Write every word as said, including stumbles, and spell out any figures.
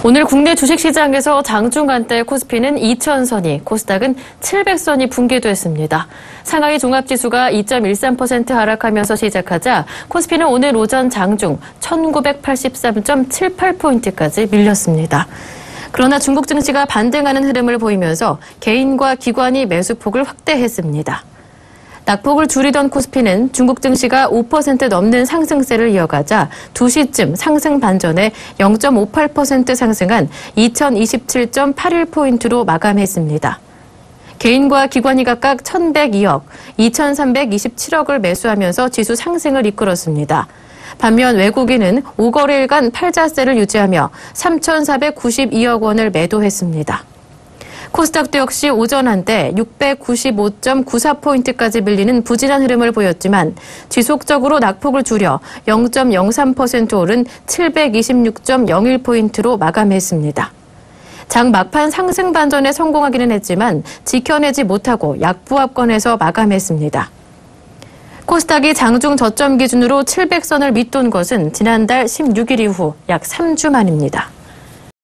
오늘 국내 주식시장에서 장중간대 코스피는 이천 선이, 코스닥은 칠백 선이 붕괴됐습니다. 상하이 종합지수가 이 점 일삼 퍼센트 하락하면서 시작하자 코스피는 오늘 오전 장중 천구백팔십삼 점 칠팔 포인트까지 밀렸습니다. 그러나 중국 증시가 반등하는 흐름을 보이면서 개인과 기관이 매수폭을 확대했습니다. 낙폭을 줄이던 코스피는 중국 증시가 오 퍼센트 넘는 상승세를 이어가자 두 시쯤 상승 반전에 영 점 오팔 퍼센트 상승한 이천이십칠 점 팔일 포인트로 마감했습니다. 개인과 기관이 각각 천백이억, 이천삼백이십칠억을 매수하면서 지수 상승을 이끌었습니다. 반면 외국인은 오 거래일간 팔자세를 유지하며 삼천사백구십이억 원을 매도했습니다. 코스닥도 역시 오전 한때 육백구십오 점 구사 포인트까지 밀리는 부진한 흐름을 보였지만 지속적으로 낙폭을 줄여 영 점 영삼 퍼센트 오른 칠백이십육 점 영일 포인트로 마감했습니다. 장 막판 상승 반전에 성공하기는 했지만 지켜내지 못하고 약부합권에서 마감했습니다. 코스닥이 장중 저점 기준으로 칠백 선을 밑돈 것은 지난달 십육 일 이후 약 삼 주 만입니다.